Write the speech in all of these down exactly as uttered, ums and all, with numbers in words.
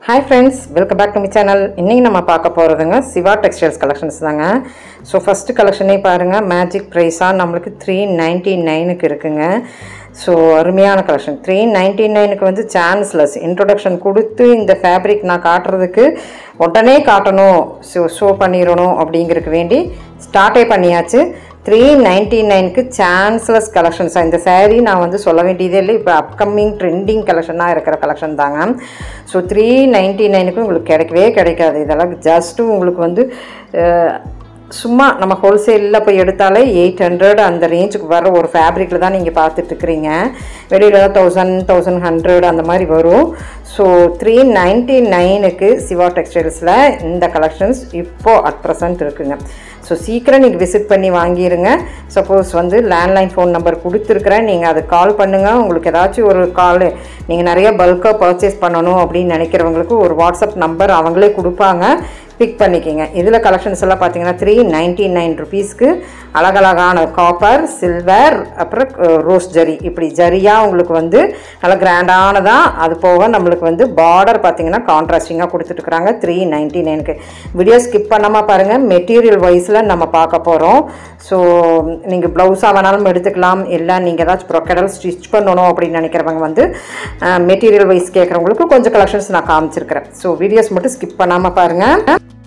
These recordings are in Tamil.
Hi friends, welcome back to my channel. இன்னைக்கு நம்ம பார்க்க போறதுங்க சிவா டெக்ஸ்டைல்ஸ் கலெக்ஷன்ஸ் தாங்க. ஸோ ஃபர்ஸ்ட் கலெக்ஷனே பாருங்க, மேஜிக் ப்ரைஸா நம்மளுக்கு த்ரீ நைன்டி நைனுக்கு இருக்குங்க. ஸோ அருமையான கலெக்ஷன். த்ரீ நைன்டி நைனுக்கு வந்து சான்ஸ்லெஸ் இன்ட்ரோடக்ஷன் கொடுத்து இந்த ஃபேப்ரிக் நான் காட்டுறதுக்கு உடனே காட்டணும், ஷோ ஷோ பண்ணிடணும் அப்படிங்கிறதுக்கு வேண்டி ஸ்டார்ட்டே பண்ணியாச்சு. த்ரீ நைன்டி நைனுக்கு சான்ஸ்லெஸ் கலெக்ஷன்ஸாக இந்த சாரீ நான் வந்து சொல்ல வேண்டியதே இல்லை. இப்போ அப்கமிங் ட்ரெண்டிங் கலெக்ஷனாக இருக்கிற கலெக்ஷன் தாங்க. ஸோ த்ரீ நைன்டி நைனுக்கு உங்களுக்கு கிடைக்கவே கிடைக்காது. இதெல்லாம் ஜஸ்ட்டு உங்களுக்கு வந்து சும்மா நம்ம ஹோல்சேலில் போய் எடுத்தாலே எயிட் ஹண்ட்ரட் அந்த ரேஞ்சுக்கு வர ஒரு ஃபேப்ரிக்கில் தான் நீங்கள் பார்த்துட்ருக்குறீங்க. வெளியில் தான் தௌசண்ட் தௌசண்ட் ஹண்ட்ரட் அந்த மாதிரி வரும். ஸோ த்ரீ நைன்டி நைனுக்கு சிவா டெக்ஸ்டைல்ஸில் இந்த கலெக்ஷன்ஸ் இப்போது அட் ப்ரெசன்ட் இருக்குங்க. ஸோ சீக்கிரம் நீங்கள் விசிட் பண்ணி வாங்கிடுங்க. சப்போஸ் வந்து லேண்ட்லைன் ஃபோன் நம்பர் கொடுத்துருக்குறேன், நீங்கள் அது கால் பண்ணுங்கள். உங்களுக்கு ஏதாச்சும் ஒரு கால் நீங்கள் நிறைய பல்காக பர்ச்சேஸ் பண்ணணும் அப்படின்னு நினைக்கிறவங்களுக்கு ஒரு வாட்ஸ்அப் நம்பர் அவங்களே கொடுப்பாங்க, பிக் பண்ணிக்கிங்க. இதில் கலெக்ஷன்ஸ் எல்லாம் பார்த்தீங்கன்னா த்ரீ நைன்டி நைன் ருபீஸ்க்கு அழகழகான காப்பர், சில்வர், அப்புறம் ரோஸ் ஜரி, இப்படி ஜரியாக உங்களுக்கு வந்து நல்லா கிராண்டானதான். அது போக நம்மளுக்கு வந்து பார்டர் பார்த்தீங்கன்னா கான்ட்ராஸ்டிங்காக கொடுத்துட்டுருக்குறாங்க த்ரீ நைன்டி நைனுக்கு. வீடியோ ஸ்கிப் பண்ணாமல் பாருங்கள். மெட்டீரியல் வைஸில் நம்ம பார்க்க போகிறோம். ஸோ நீங்கள் ப்ளவுஸாக வேணாலும் எடுத்துக்கலாம், இல்லை நீங்கள் ஏதாச்சும் ப்ரொக்கடல் ஸ்டிச் பண்ணணும் அப்படின்னு நினைக்கிறவங்க வந்து மெட்டீரியல் வைஸ் கேட்குறவங்களுக்கு கொஞ்சம் கலெக்ஷன்ஸ் நான் காமிச்சிருக்கிறேன். ஸோ வீடியோஸ் மட்டும் ஸ்கிப் பண்ணாமல் பாருங்கள்.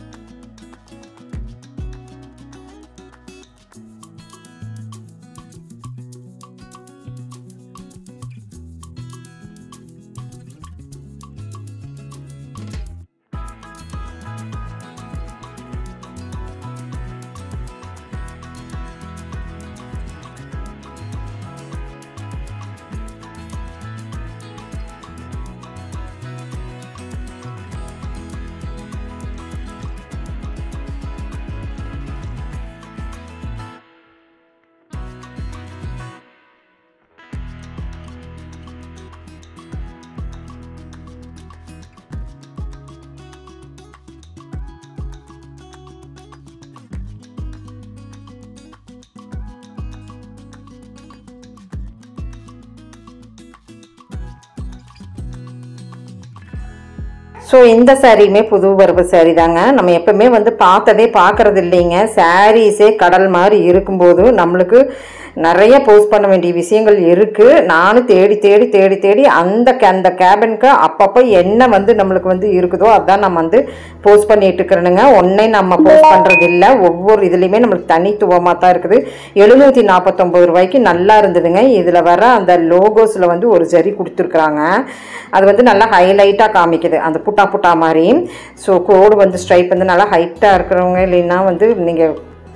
ஸோ இந்த சாரியுமே புது வரவு சாரீ தாங்க. நம்ம எப்பவுமே வந்து பார்த்ததே பார்க்கறது இல்லைங்க. சாரீஸே கடல் மாதிரி இருக்கும்போது நம்மளுக்கு நிறைய போஸ்ட் பண்ண வேண்டிய விஷயங்கள் இருக்குது. நானும் தேடி தேடி தேடி தேடி அந்த அந்த கேபினுக்கு அப்பப்போ என்ன வந்து நம்மளுக்கு வந்து இருக்குதோ அதான் நம்ம வந்து போஸ்ட் பண்ணிட்டு இருக்கிறனுங்க. ஒன்னே நம்ம போஸ்ட் பண்ணுறது இல்லை, ஒவ்வொரு இதுலேயுமே நம்மளுக்கு தனித்துவமாக தான் இருக்குது. எழுநூற்றி நாற்பத்தொம்பது ரூபாய்க்கு நல்லா இருந்ததுங்க. இதில் வர அந்த லோகோஸில் வந்து ஒரு ஜரி கொடுத்துருக்குறாங்க. அது வந்து நல்லா ஹைலைட்டாக காமிக்குது, அந்த புட்டா புட்டா மாதிரி. ஸோ கோடு வந்து ஸ்ட்ரைப் வந்து நல்லா ஹைட்டாக இருக்கிறவங்க, இல்லைன்னா வந்து நீங்கள்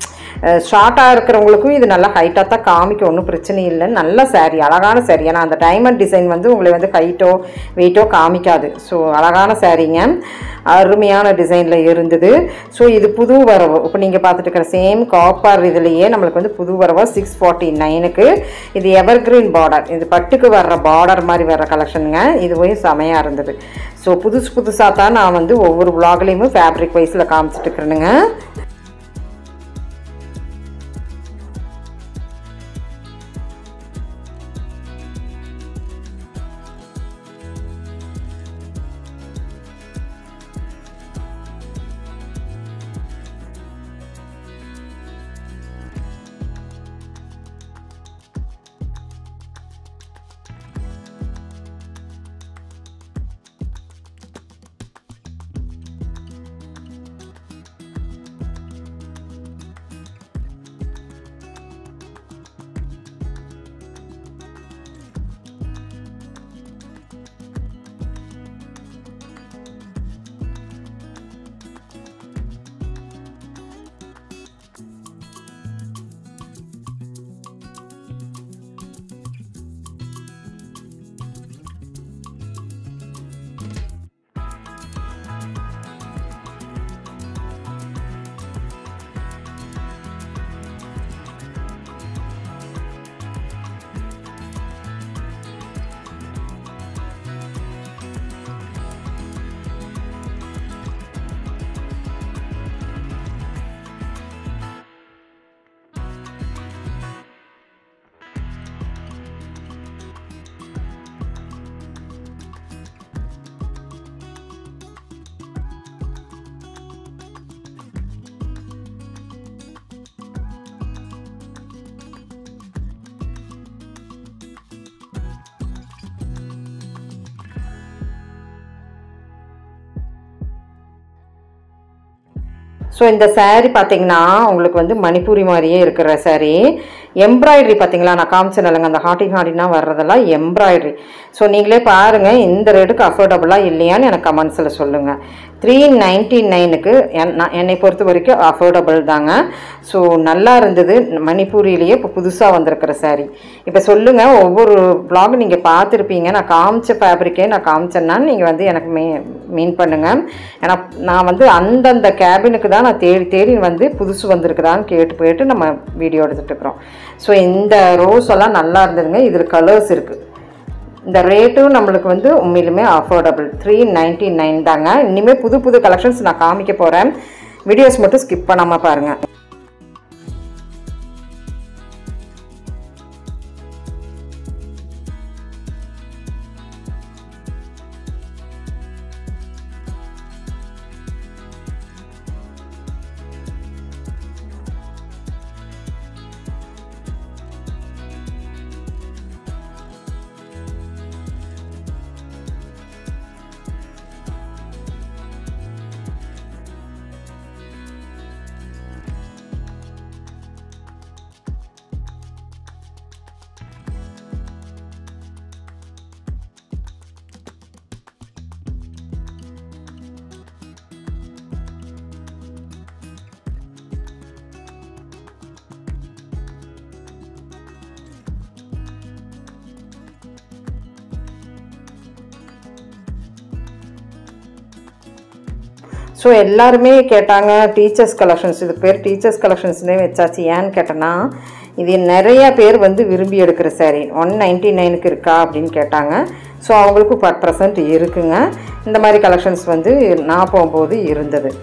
ஷார்ட்டாக இருக்கிறவங்களுக்கும் இது நல்லா ஹைட்டாக தான் காமிக்கும், ஒன்றும் பிரச்சனை இல்லை. நல்ல சாரீ, அழகான சாரீ. ஏன்னா அந்த டைமண்ட் டிசைன் வந்து உங்களை வந்து ஹைட்டோ வெயிட்டோ காமிக்காது. ஸோ அழகான சாரீங்க, அருமையான டிசைனில் இருந்தது. ஸோ இது புது வரவு. இப்போ நீங்கள் பார்த்துட்டு இருக்கிற சேம் காப்பர் இதுலேயே நம்மளுக்கு வந்து புது வரவா சிக்ஸ் ஃபார்ட்டி நைனுக்கு. இது எவர் கிரீன் பார்டர், இது பட்டுக்கு வர்ற பார்டர் மாதிரி வர்ற கலெக்ஷனுங்க. இதுவே செமையாக இருந்தது. ஸோ புதுசு புதுசாக தான் நான் வந்து ஒவ்வொரு விளாக்லேயுமே ஃபேப்ரிக் வைஸில் காமிச்சிட்டு இருக்கிறேனுங்க. ஸோ இந்த saree பார்த்தீங்கன்னா உங்களுக்கு வந்து மணிப்பூரி மாதிரியே இருக்கிற saree. எம்ப்ராய்டரி பார்த்தீங்களா, நான் காமிச்சேன் இல்லைங்க, அந்த ஹாட்டிங் ஹாட்டினா வர்றதெல்லாம் எம்ப்ராய்டரி. ஸோ நீங்களே பாருங்கள் இந்த ரேட்டுக்கு அஃபோர்டபுளாக இல்லையான்னு எனக்கு கமெண்ட்ஸில் சொல்லுங்கள். த்ரீ நைன்ட்டி நைனுக்கு என் நான் என்னை பொறுத்த வரைக்கும் அஃபோர்டபுள் தாங்க. ஸோ நல்லா இருந்தது. மணிப்பூரிலேயே இப்போ புதுசாக வந்திருக்கிற saree. இப்போ சொல்லுங்கள், ஒவ்வொரு vlog நீங்கள் பார்த்துருப்பீங்க, நான் காமிச்ச ஃபேப்ரிக்கே நான் காமிச்சேன்னா நீங்கள் வந்து எனக்கு மே மீன் பண்ணுங்கள். ஏன்னா நான் வந்து அந்தந்த கேபினுக்கு தான் நான் தேடி தேடி வந்து புதுசு வந்திருக்குதான்னு கேட்டு போயிட்டு நம்ம வீடியோ எடுத்துகிட்டு இருக்கிறோம். ஸோ இந்த ரோஸ் எல்லாம் நல்லா இருந்ததுங்க. இதில் கலர்ஸ் இருக்குது. இந்த ரேட்டும் நம்மளுக்கு வந்து உண்மையிலுமே அஃபோர்டபுள். த்ரீ நைன்ட்டி நைன் தாங்க. இனிமேல் புது புது கலெக்ஷன்ஸ் நான் காமிக்க போகிறேன். வீடியோஸ் மட்டும் ஸ்கிப் பண்ணாமல் பாருங்கள். ஸோ எல்லாருமே கேட்டாங்க டீச்சர்ஸ் கலெக்ஷன்ஸ், இது பேர் டீச்சர்ஸ் கலெக்ஷன்ஸ்னே வச்சாச்சு. ஏன்னு கேட்டேன்னா இது நிறையா பேர் வந்து விரும்பி எடுக்கிற saree. ஒன் நைன்ட்டி நைனுக்கு இருக்கா அப்படின்னு கேட்டாங்க. ஸோ அவங்களுக்கு பத்து பர்சன்ட் இருக்குங்க. இந்த மாதிரி கலெக்ஷன்ஸ் வந்து நான் போகும்போது இருந்தது.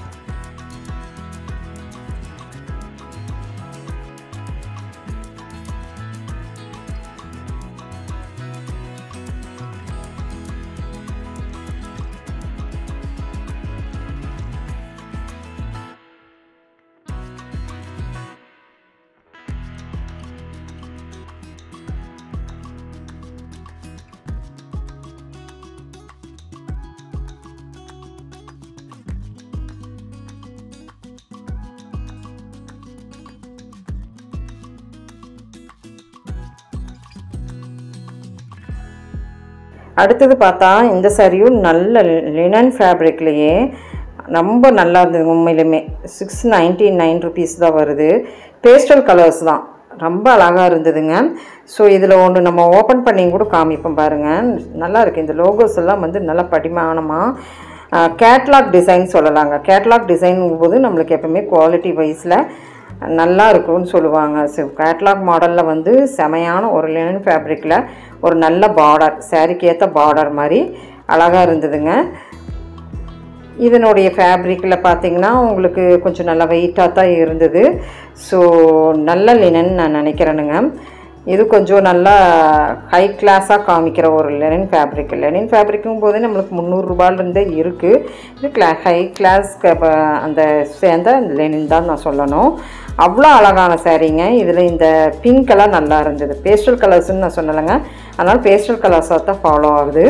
அடுத்தது பார்த்தா இந்த சாரியும் நல்ல லினன் ஃபேப்ரிக்லேயே ரொம்ப நல்லா இருந்தது. உண்மையிலுமே சிக்ஸ் நைன்ட்டி நைன் ருபீஸ் தான் வருது. பேஸ்டல் கலர்ஸ் தான், ரொம்ப அழகாக இருந்ததுங்க. ஸோ இதில் ஒன்று நம்ம ஓப்பன் பண்ணி கூட காமிப்போம் பாருங்கள். நல்லா இருக்குது. இந்த லோகோஸ் எல்லாம் வந்து நல்லா படிமானமாக கேட்லாக் டிசைன் சொல்லலாங்க. கேட்லாக் டிசைனுங்கும் போது நம்மளுக்கு எப்பவுமே குவாலிட்டி வைஸில் நல்லா இருக்கும்னு சொல்லுவாங்க. ஸோ கேட்லாக் மாடலில் வந்து செமையான ஒரு லினன் ஃபேப்ரிக்கில் ஒரு நல்ல பார்டர், சாரிக்கு ஏற்ற பார்டர் மாதிரி அழகாக இருந்ததுங்க. இதனுடைய ஃபேப்ரிக்கில் பார்த்திங்கன்னா உங்களுக்கு கொஞ்சம் நல்லா வெயிட்டாக தான் இருந்தது. ஸோ நல்ல லினன் நான் நினைக்கிறேனுங்க. இது கொஞ்சம் நல்லா ஹை கிளாஸாக காமிக்கிற ஒரு லெனின் ஃபேப்ரிக். லெனின் ஃபேப்ரிக்கும் போது நம்மளுக்கு முந்நூறுரூபாலேருந்தே இருக்குது. இது கிளா ஹை கிளாஸ்க்கு அந்த சேர்ந்த லெனின் தான் நான் சொல்லணும். அவ்வளோ அழகான சாரீங்க. இதில் இந்த பிங்க் கலர் நல்லா இருந்தது. பேஸ்டல் கலர்ஸ்ன்னு நான் சொன்னலைங்க, அதனால் பேஸ்டல் கலர்ஸாக தான் ஃபாலோ ஆகுது.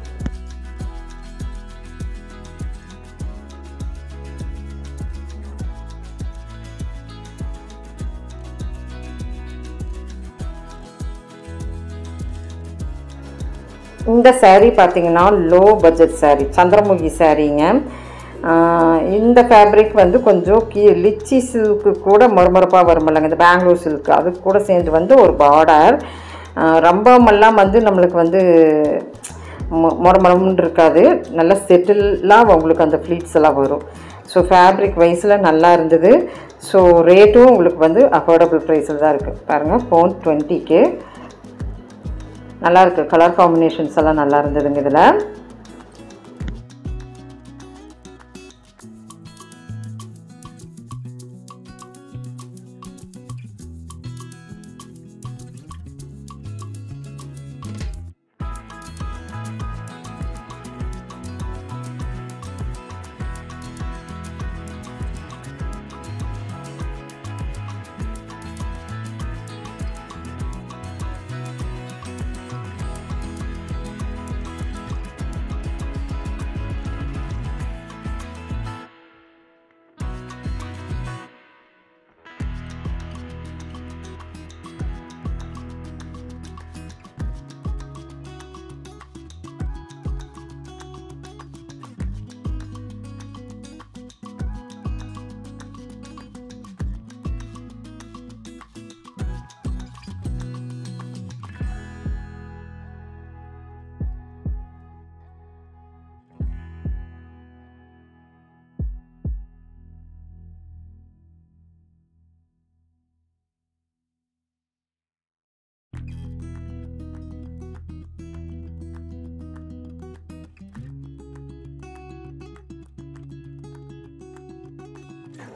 இந்த சாரீ பார்த்திங்கன்னா லோ பட்ஜெட் சாரீ, சந்திரமுகி சாரீங்க. இந்த ஃபேப்ரிக் வந்து கொஞ்சம் கீ லிச்சி சில்க்கு கூட மறுமறுப்பாக வருமில்லைங்க, இந்த பெங்களூர் சில்க்கு அது கூட சேர்ந்து வந்து ஒரு பார்டர். ரொம்பமெல்லாம் வந்து நம்மளுக்கு வந்து மொரமரம்னு இருக்காது, நல்லா செட்டிலாக உங்களுக்கு அந்த ஃப்ளீட்ஸ் எல்லாம் வரும். ஸோ ஃபேப்ரிக் வைஸில் நல்லா இருந்தது. ஸோ ரேட்டும் உங்களுக்கு வந்து அஃபோர்டபுள் ப்ரைஸில் தான் இருக்குது. பாருங்கள், ஃபோன் டுவெண்ட்டிக்கு நல்லா இருக்குது. கலர் காம்பினேஷன்ஸ் எல்லாம் நல்லா இருந்ததுங்க இதில்.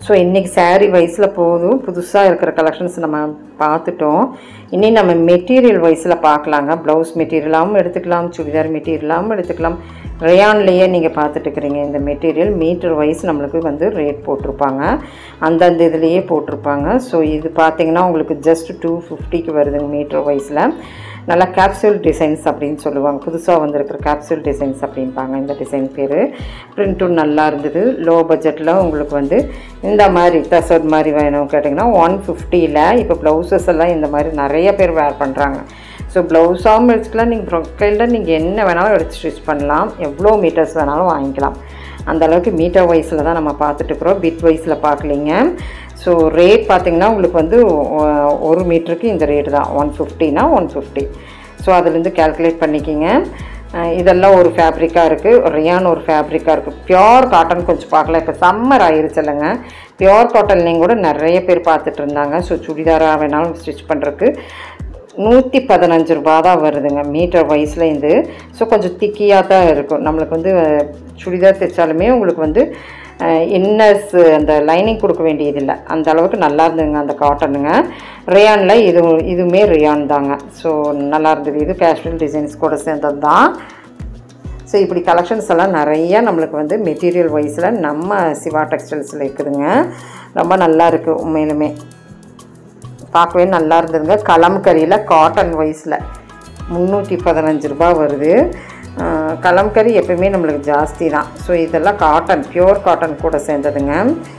ஸோ இன்றைக்கி saree வைஸில் போதும், புதுசாக இருக்கிற கலெக்ஷன்ஸ் நம்ம பார்த்துட்டோம். இனி நம்ம மெட்டீரியல் வைஸில் பார்க்கலாங்க. ப்ளவுஸ் மெட்டீரியலாகவும் எடுத்துக்கலாம், சுடிதார் மெட்டீரியலாகவும் எடுத்துக்கலாம். ரேயான்லேயே நீங்கள் பார்த்துட்டுருக்குறீங்க. இந்த மெட்டீரியல் மீட்டர் வைஸ் நம்மளுக்கு வந்து ரேட் போட்டிருப்பாங்க, அந்தந்த இதுலேயே போட்டிருப்பாங்க. ஸோ இது பார்த்திங்கன்னா உங்களுக்கு ஜஸ்ட் டூ ஃபிஃப்டிக்கு வருதுங்க மீட்டர் வைஸில். நல்லா கேப்சூல் டிசைன்ஸ் அப்படின்னு சொல்லுவாங்க, புதுசாக வந்திருக்கிற கேப்சூல் டிசைன்ஸ் அப்படின்பாங்க இந்த டிசைன் பேர். ப்ரிண்ட்டும் நல்லா இருந்தது. லோ பட்ஜெட்டில் உங்களுக்கு வந்து இந்த மாதிரி தசட் மாதிரி வேணும் கேட்டிங்கன்னா ஒன் ஃபிஃப்டியில் இப்போ ப்ளவுசஸ் எல்லாம் இந்த மாதிரி நிறைய பேர் வேர் பண்ணுறாங்க. ஸோ ப்ளவுஸாகவும் எடுத்துக்கலாம், நீங்கள் ப்ரொக்கைலில் நீங்கள் என்ன வேணாலும் எடுத்து ஸ்டிச் பண்ணலாம், எவ்வளோ மீட்டர்ஸ் வேணாலும் வாங்கிக்கலாம். அந்தளவுக்கு மீட்டர் வைஸில் தான் நம்ம பார்த்துட்டுருக்குறோம், பிட் வைஸில் பார்க்கலிங்க. ஸோ ரேட் பார்த்திங்கன்னா உங்களுக்கு வந்து ஒரு மீட்டருக்கு இந்த ரேட்டு தான், ஒன் ஃபிஃப்டினா ஒன் ஃபிஃப்டி. ஸோ அதுலேருந்து கேல்குலேட் பண்ணிக்கிங்க. இதெல்லாம் ஒரு ஃபேப்ரிக்காக இருக்குது, ரியான் ஒரு ஃபேப்ரிக்காக இருக்குது. பியோர் காட்டன் கொஞ்சம் பார்க்கலாம், இப்போ சம்மர் ஆயிடுச்சு இல்லைங்க. பியோர் காட்டன்லேயும் கூட நிறைய பேர் பார்த்துட்டு இருந்தாங்க. ஸோ சுடிதாராக வேணாலும் ஸ்டிச் பண்ணுறதுக்கு நூற்றி பதினஞ்சு ரூபா தான் வருதுங்க மீட்டர் வைஸில் இது. ஸோ கொஞ்சம் திக்கியாக தான் இருக்கும். நம்மளுக்கு வந்து சுடிதார் தைச்சாலுமே உங்களுக்கு வந்து இன்னர்ஸ் அந்த லைனிங் கொடுக்க வேண்டியதில்லை, அந்த அளவுக்கு நல்லா இருந்ததுங்க அந்த காட்டனுங்க. ரியானில் இது இதுவுமே ரியான் தாங்க. ஸோ நல்லா இருந்தது. இது கேஷுவல் டிசைன்ஸ் கூட சேர்ந்தது தான். ஸோ இப்படி கலெக்ஷன்ஸ் எல்லாம் நிறையா நம்மளுக்கு வந்து மெட்டீரியல் வைஸில் நம்ம சிவா டெக்ஸ்டைல்ஸில் இருக்குதுங்க. ரொம்ப நல்லா இருக்குது, உண்மையிலுமே பார்க்கவே நல்லா இருந்ததுங்க. கலம்கரியில் காட்டன் வைஸில் முந்நூற்றி பதினஞ்சு ரூபா வருது. கலம்கரி எப்பவுமே நம்மளுக்கு ஜாஸ்தி தான். ஸோ இதெல்லாம் காட்டன், பியோர் காட்டன் கூட சேர்ந்ததுங்க.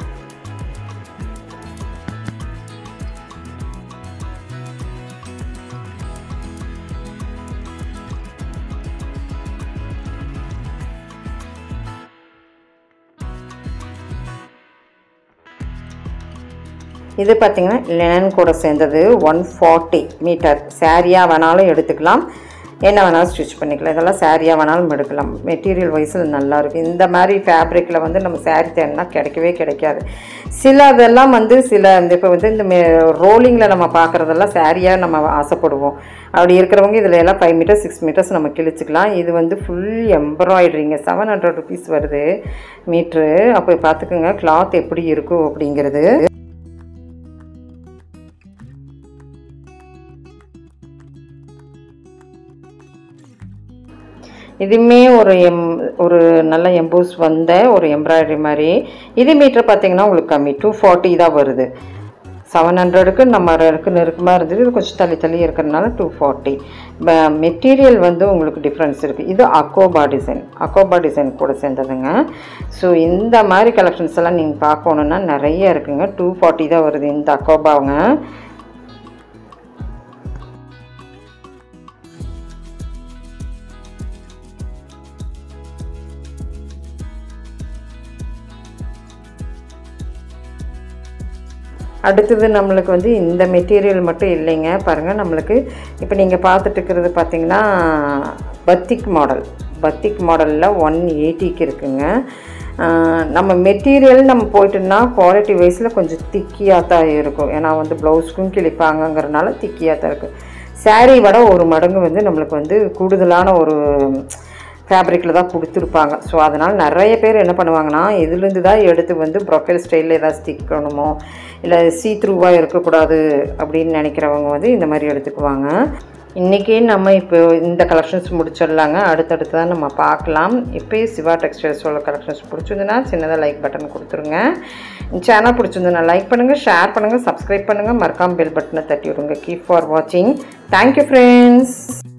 இது பார்த்திங்கன்னா லினன் கூட சேர்ந்தது, ஒன் ஃபார்ட்டி மீட்டர். சாரியாக வேணாலும் எடுத்துக்கலாம், என்ன வேணாலும் ஸ்டிச் பண்ணிக்கலாம். இதெல்லாம் சாரியாக வேணாலும் எடுக்கலாம். மெட்டீரியல் வைஸில் நல்லாயிருக்கு. இந்த மாதிரி ஃபேப்ரிக்கில் வந்து நம்ம சாரீ தேடினா கிடைக்கவே கிடைக்காது. சில இதெல்லாம் வந்து சில இந்த இப்போ வந்து இந்த ரோலிங்கில் நம்ம பார்க்குறதெல்லாம் சாரியாக நம்ம ஆசைப்படுவோம். அப்படி இருக்கிறவங்க இதில் எல்லாம் ஃபைவ் மீட்டர்ஸ் சிக்ஸ் மீட்டர்ஸ் நம்ம கிழிச்சிக்கலாம். இது வந்து ஃபுல் எம்ப்ராய்டரிங்க, செவன் ஹண்ட்ரட் ருபீஸ் வருது மீட்ரு. அப்போ பார்த்துக்குங்க கிளாத் எப்படி இருக்கும் அப்படிங்கிறது. இதுவுமே ஒரு எம் ஒரு நல்ல எம்போஸ் வந்த ஒரு எம்ப்ராய்டரி மாதிரி. இது மீட்டர் பார்த்திங்கன்னா உங்களுக்கு கம்மி, டூ ஃபார்ட்டி தான் வருது. செவன் ஹண்ட்ரடுக்கு நம்ம இருக்கு நெருக்கமாக இருந்தது, இது கொஞ்சம் தள்ளி தள்ளி இருக்கிறதுனால டூ ஃபார்ட்டி. மெட்டீரியல் வந்து உங்களுக்கு டிஃப்ரென்ஸ் இருக்குது. இது அக்கோபா டிசைன், அக்கோபா டிசைன் கூட சேர்ந்ததுங்க. ஸோ இந்த மாதிரி கலெக்ஷன்ஸ் எல்லாம் நீங்கள் பார்க்கணுன்னா நிறைய இருக்குங்க. டூ ஃபார்ட்டி தான் வருது இந்த அக்கோபாவுங்க. அடுத்தது நம்மளுக்கு வந்து இந்த மெட்டீரியல் மட்டும் இல்லைங்க. பாருங்கள், நம்மளுக்கு இப்போ நீங்கள் பார்த்துட்டு இருக்கிறது பார்த்திங்கன்னா பத்திக் மாடல். பத்திக் மாடலில் ஒன் எயிட்டிக்கு இருக்குங்க. நம்ம மெட்டீரியல் நம்ம போய்ட்டுன்னா குவாலிட்டி வைஸில் கொஞ்சம் திக்கியாக தான் இருக்கும். ஏன்னா வந்து ப்ளவுஸ்க்கும் கிழிப்பாங்கங்கிறனால திக்கியாக தான் இருக்குது. சாரீ விட ஒரு மடங்கு வந்து நம்மளுக்கு வந்து கூடுதலான ஒரு ஃபேப்ரிக்கில் தான் கொடுத்துருப்பாங்க. ஸோ அதனால் நிறைய பேர் என்ன பண்ணுவாங்கன்னா இதுலேருந்து தான் எடுத்து வந்து ப்ரொக்கைல் ஸ்டைலில் எதாவது ஸ்டிக் பண்ணணுமோ இல்லை சீ த்ரூவாக இருக்கக்கூடாது அப்படின்னு நினைக்கிறவங்க வந்து இந்த மாதிரி எடுத்துக்குவாங்க. இன்றைக்கி நம்ம இப்போ இந்த கலெக்ஷன்ஸ் முடிச்சிடலாங்க. அடுத்தடுத்து தான் நம்ம பார்க்கலாம். இப்போயே சிவா டெக்ஸ்டைல்ஸோட கலெக்ஷன்ஸ் பிடிச்சிருந்துன்னா சின்னதாக லைக் பட்டன் கொடுத்துருங்க. சேனல் பிடிச்சிருந்துன்னா லைக் பண்ணுங்கள், ஷேர் பண்ணுங்கள், சப்ஸ்கிரைப் பண்ணுங்கள், மறக்காமல் பெல் பட்டனை தட்டி விடுங்க. கீப் ஃபார் வாட்சிங். Thank you friends.